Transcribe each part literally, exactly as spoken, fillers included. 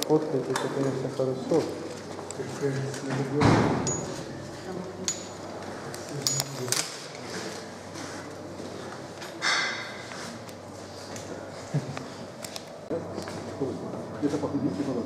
фоткаете, это, конечно, хорошо. Где-то походить надо.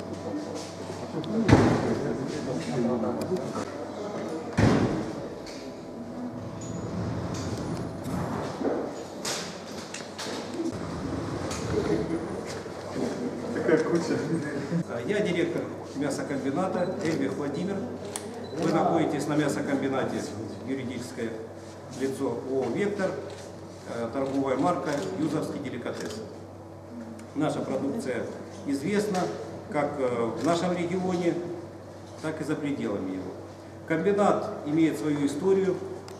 Такая куча. Я директор мясокомбината Эльвих Владимир. Вы находитесь на мясокомбинате, юридическое лицо ООО «Вектор», торговая марка «Юзовский деликатес». Наша продукция известна как в нашем регионе, так и за пределами его. Комбинат имеет свою историю.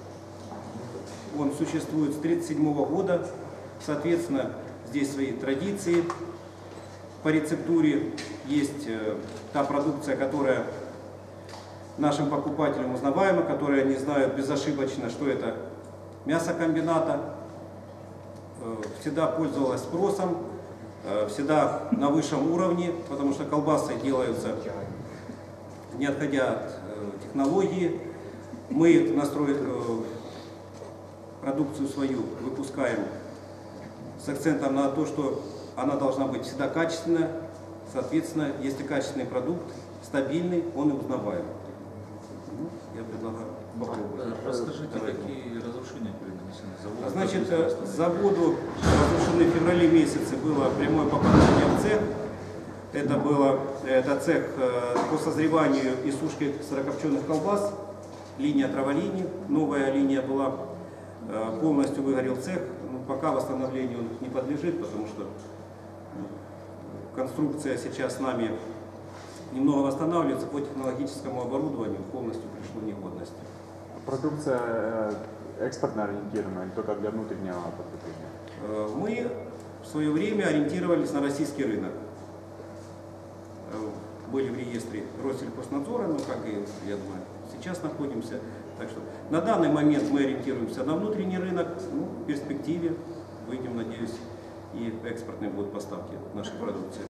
Он существует с тысяча девятьсот тридцать седьмого года. Соответственно, здесь свои традиции. По рецептуре есть та продукция, которая нашим покупателям узнаваема, которые не знают безошибочно, что это мясокомбината. Всегда пользовалась спросом, всегда на высшем уровне, потому что колбасы делаются не отходя от технологии. Мы настроили продукцию свою, выпускаем с акцентом на то, что она должна быть всегда качественная. Соответственно, если качественный продукт, стабильный, он и узнаваем. Ну, я предлагаю попробовать. Расскажите, Давайте. Какие разрушения были нанесены заводу? Значит, заводу разрушены в феврале месяце было прямое попадание в цех. Это, было, это цех по созреванию и сушке сырокопченых колбас. Линия траволинии, новая линия была. Полностью выгорел цех. Ну, пока восстановлению он не подлежит, потому что конструкция сейчас с нами немного восстанавливается, по технологическому оборудованию полностью пришло в негодность. Продукция экспортно ориентирована или только для внутреннего потребления? Мы в свое время ориентировались на российский рынок. Были в реестре Россельхознадзора, ну как и, я думаю, сейчас находимся. Так что на данный момент мы ориентируемся на внутренний рынок. Ну, в перспективе выйдем, надеюсь, и экспортные будут поставки нашей продукции.